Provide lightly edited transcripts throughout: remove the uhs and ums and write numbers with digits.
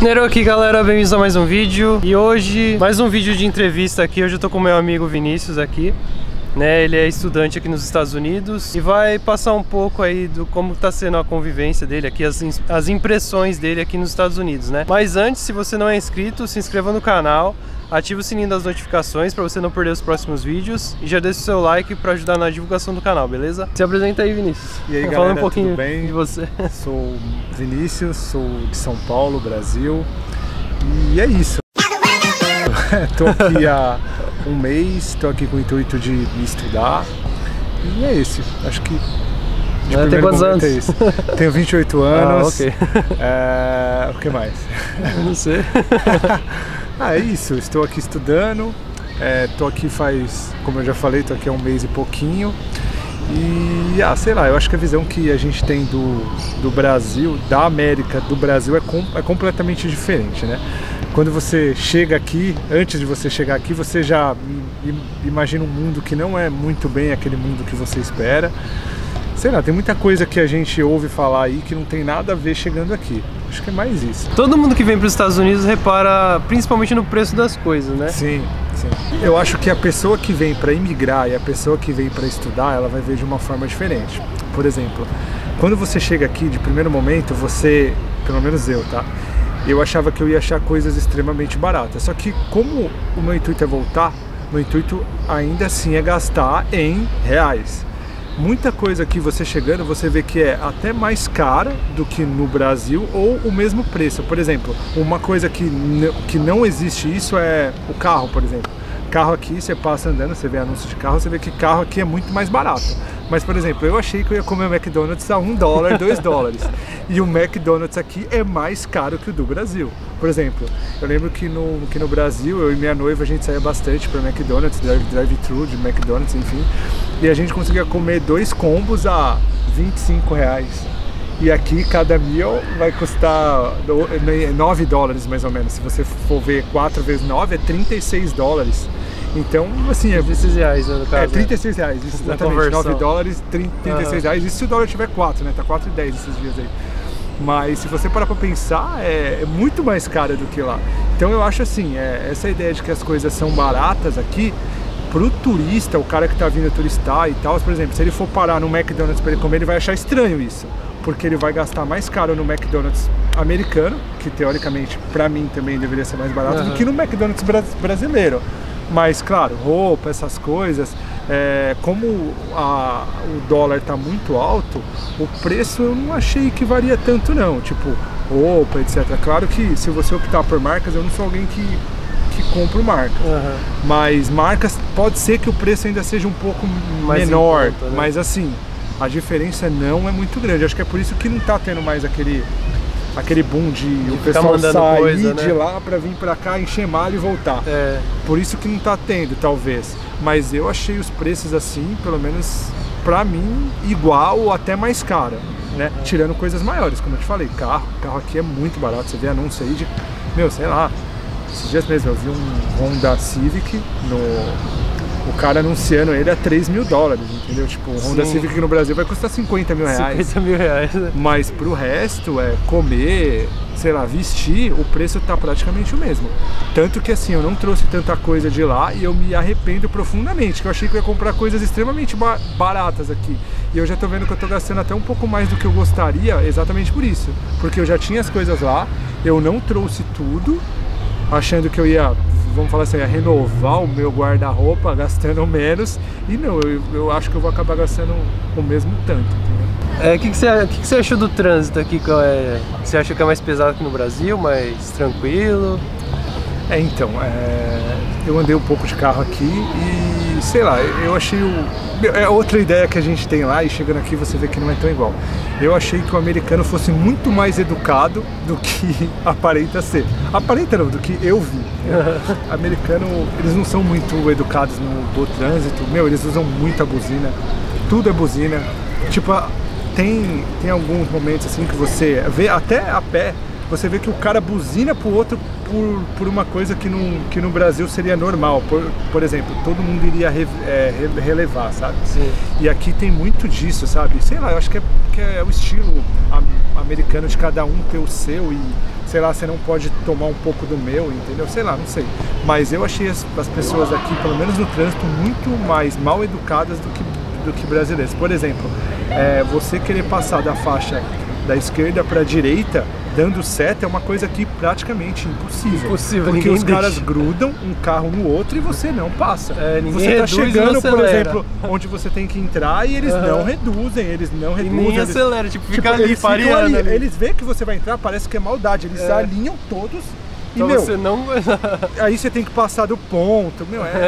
Nero aqui, galera, bem-vindos a mais um vídeo. E hoje, mais um vídeo de entrevista aqui. Hoje eu tô com meu amigo Vinícius aqui, né? Ele é estudante aqui nos Estados Unidos e vai passar um pouco aí do como tá sendo a convivência dele aqui, as impressões dele aqui nos Estados Unidos, né? Mas antes, se você não é inscrito, se inscreva no canal, ative o sininho das notificações para você não perder os próximos vídeos e já deixa o seu like para ajudar na divulgação do canal, beleza? Se apresenta aí, Vinícius. E aí, galera, fala um pouquinho tudo bem? de você. Sou Vinícius, sou de São Paulo, Brasil, e é isso. Tô aqui há um mês, tô aqui com o intuito de me estudar, e é isso. Acho que Tem quantos anos? É isso. Tenho 28 anos. Ok. O que mais? Eu não sei. É isso, estou aqui estudando, tô aqui faz, como eu já falei, tô aqui há um mês e pouquinho. E, sei lá, eu acho que a visão que a gente tem do Brasil, da América, do Brasil é completamente diferente, né? Quando você chega aqui, antes de você chegar aqui, você já imagina um mundo que não é muito bem aquele mundo que você espera. Sei lá, tem muita coisa que a gente ouve falar aí que não tem nada a ver chegando aqui. Acho que é mais isso. Todo mundo que vem para os Estados Unidos repara principalmente no preço das coisas, né? Sim, sim. Eu acho que a pessoa que vem para imigrar e a pessoa que vem para estudar, ela vai ver de uma forma diferente. Por exemplo, quando você chega aqui, de primeiro momento, você, pelo menos eu, tá? Eu achava que eu ia achar coisas extremamente baratas. Só que como o meu intuito é voltar, meu intuito ainda assim é gastar em reais. Muita coisa aqui você chegando, você vê que é até mais cara do que no Brasil ou o mesmo preço. Por exemplo, uma coisa que não existe isso é o carro, por exemplo. Carro aqui, você passa andando, você vê anúncio de carro, você vê que carro aqui é muito mais barato. Mas, por exemplo, eu achei que eu ia comer o McDonald's a $1, $2. E o McDonald's aqui é mais caro que o do Brasil. Por exemplo, eu lembro que no Brasil, eu e minha noiva, a gente saía bastante para McDonald's, drive-thru de McDonald's, enfim. E a gente conseguia comer 2 combos a R$25. E aqui cada meal vai custar $9 mais ou menos. Se você for ver 4 vezes 9 é $36. Então, assim, R$36, né, no caso. R$36, exatamente. $9, R$36. Isso se o dólar tiver 4, né? Tá 4,10 esses dias aí. Mas se você parar pra pensar, é muito mais caro do que lá. Então eu acho assim, essa ideia de que as coisas são baratas aqui, pro turista, o cara que tá vindo turistar e tal, por exemplo, se ele for parar no McDonald's para ele comer, ele vai achar estranho isso, porque ele vai gastar mais caro no McDonald's americano, que teoricamente para mim também deveria ser mais barato, do que no McDonald's brasileiro. Mas claro, roupa, essas coisas, como o dólar tá muito alto, o preço eu não achei que varia tanto não, tipo roupa, etc. Claro que se você optar por marcas, eu não sou alguém que compro marcas, mas marcas pode ser que o preço ainda seja um pouco menor, conta, né? Mas assim, a diferença não é muito grande. Acho que é por isso que não tá tendo mais aquele boom de o pessoal sair coisa, né? De lá pra vir pra cá, encher malha e voltar. Por isso que não tá tendo, talvez. Mas eu achei os preços assim, pelo menos pra mim, igual ou até mais caro, né? Tirando coisas maiores, como eu te falei, carro aqui é muito barato. Você vê anúncio aí de, sei lá, esses dias mesmo eu vi um Honda Civic, o cara anunciando ele a $3 mil, entendeu? Tipo, o Honda Civic aqui no Brasil vai custar R$50 mil. R$50 mil, né? Mas pro resto, comer, sei lá, vestir, o preço tá praticamente o mesmo. Tanto que assim, eu não trouxe tanta coisa de lá e eu me arrependo profundamente, que eu achei que eu ia comprar coisas extremamente baratas aqui. E eu já tô vendo que eu tô gastando até um pouco mais do que eu gostaria, exatamente por isso. Porque eu já tinha as coisas lá, eu não trouxe tudo, achando que eu ia, vamos falar assim, ia renovar o meu guarda-roupa gastando menos, e não, eu acho que eu vou acabar gastando o mesmo tanto, entendeu? O que você achou do trânsito aqui? Você acha que é mais pesado que no Brasil, mais tranquilo? Então, eu andei um pouco de carro aqui e, sei lá, eu achei outra ideia que a gente tem lá, e chegando aqui você vê que não é tão igual. Eu achei que o americano fosse muito mais educado do que aparenta ser. Aparenta não, do que eu vi. Americano, eles não são muito educados no trânsito, eles usam muita buzina, tudo é buzina. Tipo, tem alguns momentos assim que você vê, até a pé, você vê que o cara buzina pro outro por uma coisa que no Brasil seria normal. Por exemplo, todo mundo iria relevar, sabe? Sim. E aqui tem muito disso, sabe? Sei lá, eu acho que é o estilo americano de cada um ter o seu e sei lá, você não pode tomar um pouco do meu, entendeu? Sei lá, não sei. Mas eu achei as pessoas aqui, pelo menos no trânsito, muito mais mal educadas do que brasileiros. Por exemplo, você querer passar da faixa da esquerda para a direita dando seta é uma coisa aqui praticamente impossível. Porque os caras grudam um carro no outro e você não passa. Você tá chegando, por exemplo, onde você tem que entrar e eles não reduzem, E nem acelera, fica ali, pareando ali. Eles veem que você vai entrar, parece que é maldade, eles alinham todos. Então e, você não... aí você tem que passar do ponto,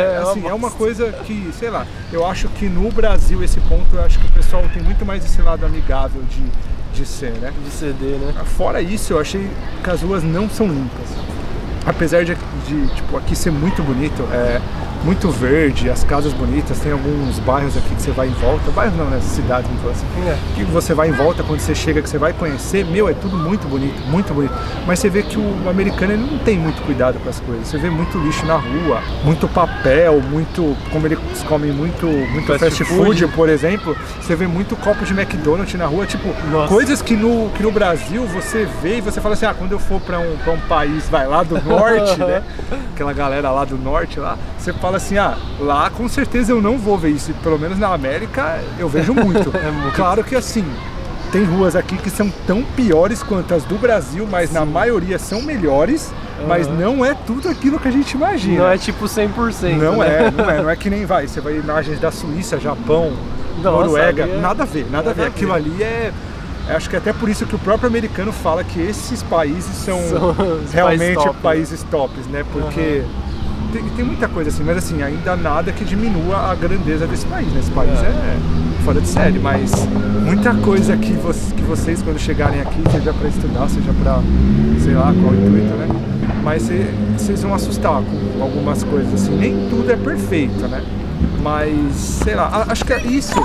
é uma coisa que, sei lá, eu acho que no Brasil esse ponto, eu acho que o pessoal tem muito mais esse lado amigável de ser, né? De ceder, né? Fora isso, eu achei que as ruas não são limpas. Apesar de tipo, aqui ser muito bonito, muito verde, as casas bonitas, tem alguns bairros aqui que você vai em volta, bairros não, né? Cidades, vamos falar assim, que você vai em volta quando você chega, que você vai conhecer, é tudo muito bonito, muito bonito. Mas você vê que o americano ele não tem muito cuidado com as coisas, você vê muito lixo na rua, muito papel, como eles comem muito fast food, por exemplo, você vê muito copo de McDonald's na rua, tipo, coisas que no Brasil você vê e você fala assim, quando eu for pra um país, vai lá do norte, né? Aquela galera lá do norte lá, você fala assim, lá com certeza eu não vou ver isso, pelo menos na América eu vejo muito. Claro que assim, tem ruas aqui que são tão piores quanto as do Brasil, mas na maioria são melhores, mas não é tudo aquilo que a gente imagina. Não é tipo 100%. Não é que nem você vai imagens da Suíça, Japão, Noruega, nada a ver. Aquilo ali acho que até por isso que o próprio americano fala que esses países são realmente países tops, né? Porque tem muita coisa assim, mas assim, ainda nada que diminua a grandeza desse país, né? Esse país é fora de série, mas muita coisa que vocês quando chegarem aqui, seja para estudar, seja para, sei lá, qual o intuito, né? Mas vocês vão assustar com algumas coisas assim, nem tudo é perfeito, né? Mas, sei lá, acho que é isso.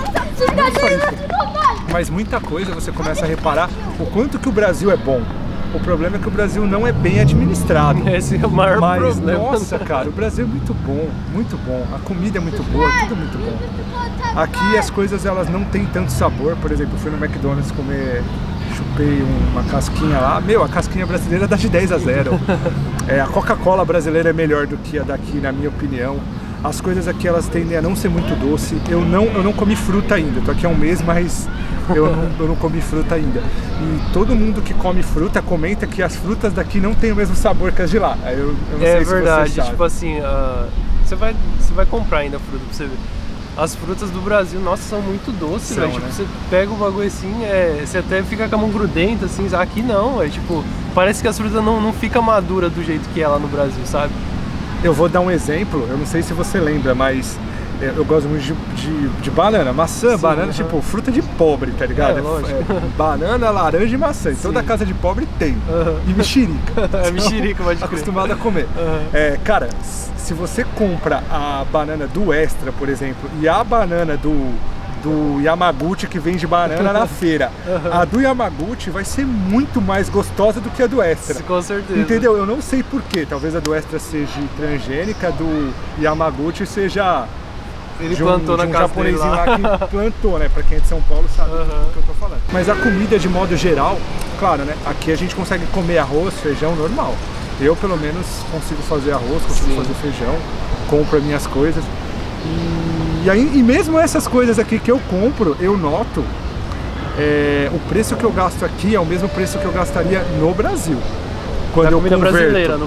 Mas muita coisa você começa a reparar o quanto que o Brasil é bom. O problema é que o Brasil não é bem administrado. Esse é o maior problema. Nossa, cara, o Brasil é muito bom, muito bom. A comida é muito boa, tudo muito bom. Aqui as coisas elas não têm tanto sabor. Por exemplo, eu fui no McDonald's chupei uma casquinha lá. A casquinha brasileira dá de 10 a 0. A Coca-Cola brasileira é melhor do que a daqui, na minha opinião. As coisas aqui elas tendem a não ser muito doce. Eu não comi fruta ainda, tô aqui há um mês, mas eu não comi fruta ainda. E todo mundo que come fruta comenta que as frutas daqui não tem o mesmo sabor que as de lá. Eu não sei se verdade, você sabe. tipo assim, você vai comprar ainda fruta pra você ver. As frutas do Brasil, nossa, são muito doces, velho. Tipo, você pega o bagulho assim, você até fica com a mão grudenta, assim. Aqui não, tipo, parece que as frutas não ficam maduras do jeito que é lá no Brasil, sabe? Eu vou dar um exemplo, eu não sei se você lembra, mas eu gosto muito de banana, maçã, banana, tipo, fruta de pobre, tá ligado? Banana, laranja e maçã, toda casa de pobre tem, e mexerica. Mexerica, pode crer. Acostumado a comer. Cara, se você compra a banana do Extra, por exemplo, e a banana do Yamaguchi que vende banana na feira, a do Yamaguchi vai ser muito mais gostosa do que a do Extra. Com certeza. Entendeu? Eu não sei porquê. Talvez a do Extra seja transgênica, a do Yamaguchi seja... Ele plantou na casa dele japonesinho lá que plantou, né? Pra quem é de São Paulo sabe do que eu tô falando. Mas a comida de modo geral, claro, né? Aqui a gente consegue comer arroz, feijão normal. Eu pelo menos consigo fazer arroz, consigo fazer feijão, compro as minhas coisas. E mesmo essas coisas aqui que eu compro, eu noto o preço que eu gasto aqui é o mesmo preço que eu gastaria no Brasil. Quando eu converto,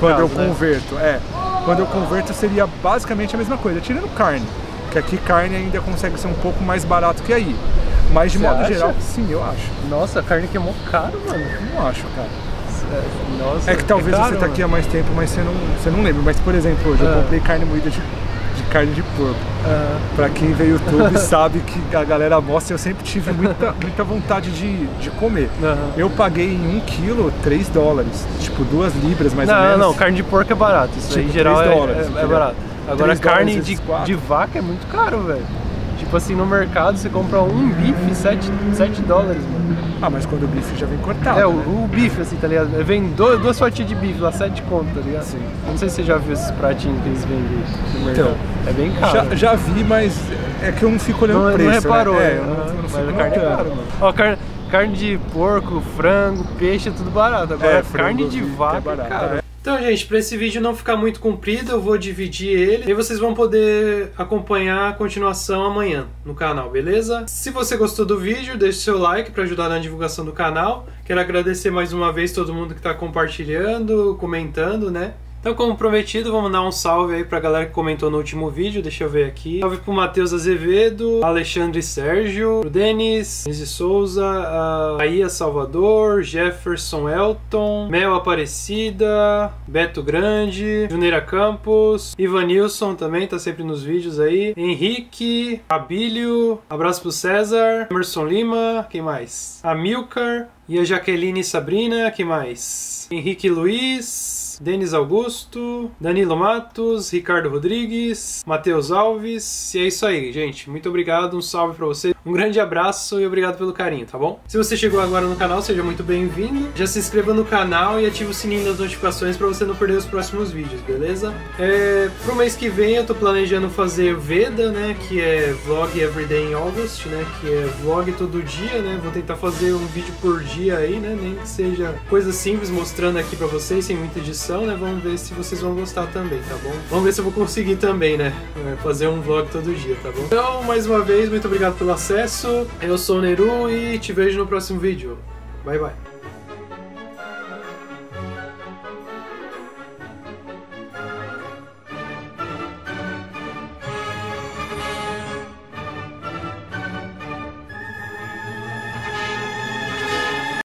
quando eu converto seria basicamente a mesma coisa, tirando carne, que aqui carne ainda consegue ser um pouco mais barato que aí. Mas de modo geral, sim, eu acho. Nossa, a carne que é mó caro, mano. Não acho, cara. Nossa, é que talvez você tá aqui há mais tempo, mas você não lembra. Mas por exemplo, hoje eu comprei carne moída de carne de porco. Pra quem vê YouTube sabe que a galera mostra, eu sempre tive muita vontade de comer. Eu paguei em 1 quilo $3, tipo 2 libras mais ou menos. Não, carne de porco é barato, isso tipo, aí em geral $3, é barato. Agora carne de vaca é muito caro, velho. Tipo assim, no mercado você compra um bife, $7, mano. Mas quando o bife já vem cortado, né? o bife assim, tá ligado? Vem duas fatias de bife lá, 7 conto, tá ligado? Sim. Não sei se você já viu esses pratinhos que eles vendem no mercado. Então, é bem caro. Já vi, mas é que eu não fico olhando o preço, não reparou, né? Eu não fico notando. Ó, carne de porco, frango, peixe é tudo barato. Agora carne de vaca, barato, cara. Então, gente, para esse vídeo não ficar muito comprido, eu vou dividir ele e vocês vão poder acompanhar a continuação amanhã no canal, beleza? Se você gostou do vídeo, deixe seu like para ajudar na divulgação do canal. Quero agradecer mais uma vez todo mundo que está compartilhando, comentando, né? Então, como prometido, vamos dar um salve aí pra galera que comentou no último vídeo, deixa eu ver aqui. Salve pro Matheus Azevedo, Alexandre Sérgio, pro Denis, Nise Souza, Bahia Salvador, Jefferson Elton, Mel Aparecida, Beto Grande, Juneira Campos, Ivanilson também, tá sempre nos vídeos aí, Henrique, Abílio, abraço pro César, Emerson Lima, quem mais? Amilcar e a Jaqueline Sabrina, quem mais? Henrique Luiz, Denis Augusto, Danilo Matos, Ricardo Rodrigues, Matheus Alves, e é isso aí, gente. Muito obrigado, um salve pra você, um grande abraço e obrigado pelo carinho, tá bom? Se você chegou agora no canal, seja muito bem-vindo. Já se inscreva no canal e ative o sininho das notificações pra você não perder os próximos vídeos, beleza? Pro mês que vem eu tô planejando fazer Veda, né, que é Vlog Everyday in August, né, que é vlog todo dia, né, vou tentar fazer um vídeo por dia aí, né, nem que seja coisa simples, mostrando aqui pra vocês, sem muita edição, né, vamos ver se vocês vão gostar também, tá bom? Vamos ver se eu vou conseguir também, né, fazer um vlog todo dia, tá bom? Então, mais uma vez, muito obrigado pelo acesso, eu sou o Neru e te vejo no próximo vídeo. Bye, bye.